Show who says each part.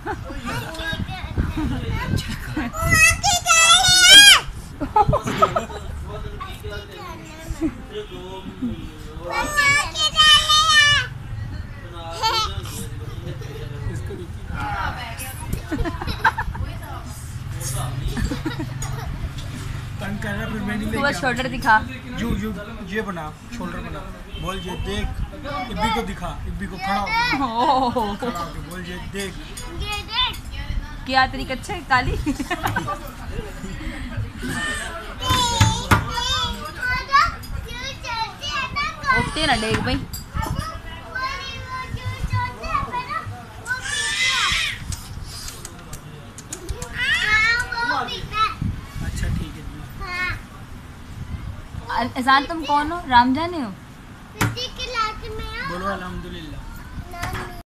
Speaker 1: तू शोल्डर दिखा।
Speaker 2: ये बना, शोल्डर बना, बोल ये देख, इब्बी को दिखा, इब्बी को खड़ा होके बोल ये देख।
Speaker 1: क्या तेरी कच्चे काली। उठते ना देख भाई।
Speaker 2: अच्छा ठीक है।
Speaker 1: अजान तुम कौन हो? राम जाने हो?
Speaker 2: बोलो अल्हम्दुलिल्लाह।